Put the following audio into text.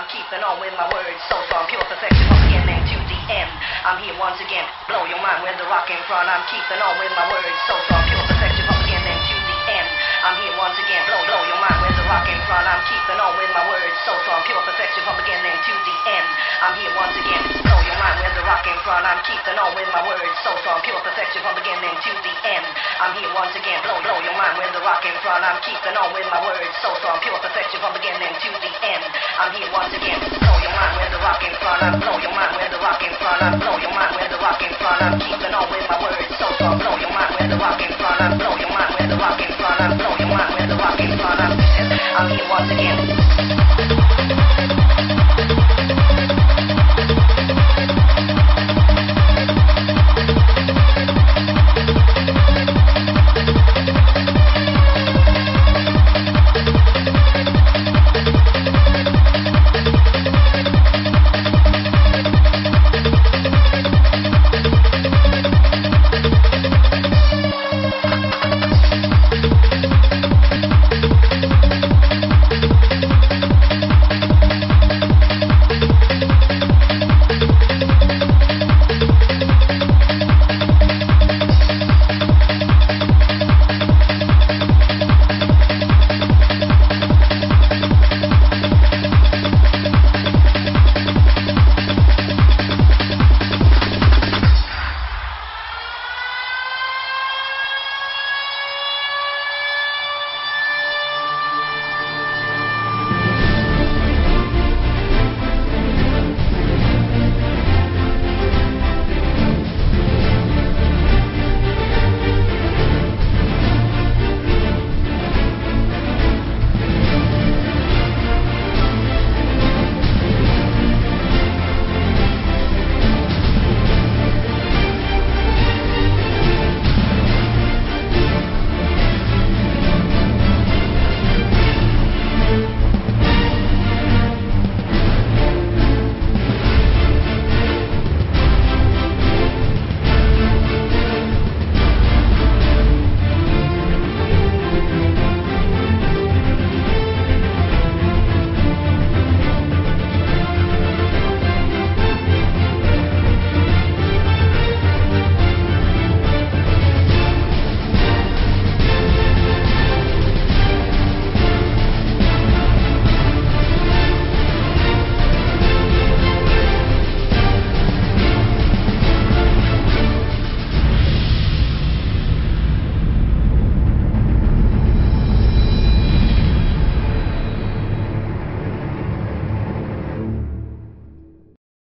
keeping on with my words. So from pure perfection from beginning to the end. I'm here once again, blow your mind with the rock in front. I'm keeping on with my words. So from pure perfection from beginning to the end. I'm here once again, blow your mind with the rock in front. I'm keeping on with my words. So from pure perfection from beginning to the end. I'm here once again, blow your mind with the rock in front. I'm keeping on with my words. So from pure perfection from beginning to the end. I'm here once again, blow your mind with the rock in front. I'm keeping on with my words. So from pure perfection from beginning to the end. I'm here once again, blow your mind with the rock in front. I'm blow your mind with the rock in front. I'm blow your mind with the rock in front. I'm keeping on with my words. So from blow your mind with the rock in front. I'm blow your mind with the rock in front. I'm blow your mind with the rock in front. I'm here once again.